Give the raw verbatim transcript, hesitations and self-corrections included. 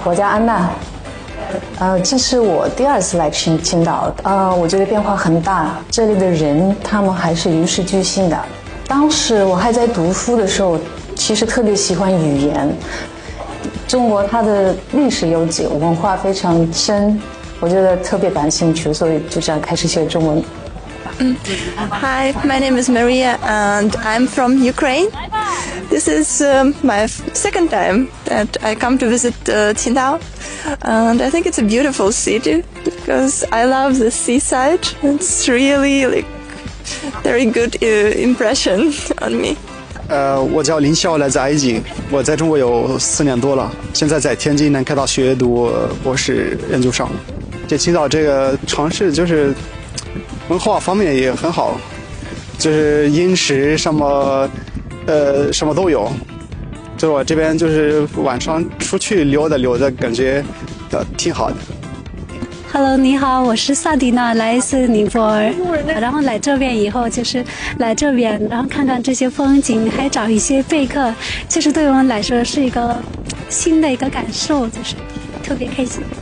我叫安娜。呃，这是我第二次来青青岛，呃，我觉得变化很大。这里的人，他们还是与时俱进的。当时我还在读书的时候，其实特别喜欢语言。中国它的历史悠久，文化非常深，我觉得特别感兴趣，所以就这样开始学中文。 Hi, my name is Maria and I'm from Ukraine. This is um, my second time that I come to visit uh, Qingdao, and I think it's a beautiful city because I love the seaside. It's really like very good uh, impression on me. 呃，我叫林霄，来自埃及。我在中国有四年多了，现在在天津南开大学读博士研究生。这青岛这个城市就是文化方面也很好，就是饮食什么，呃，什么都有。就我这边就是晚上出去溜达溜达，感觉呃挺好的。 Hello， 你好，我是萨迪娜，来自尼泊尔。然后来这边以后，就是来这边，然后看看这些风景，还找一些备课，就是对我们来说是一个新的一个感受，就是特别开心。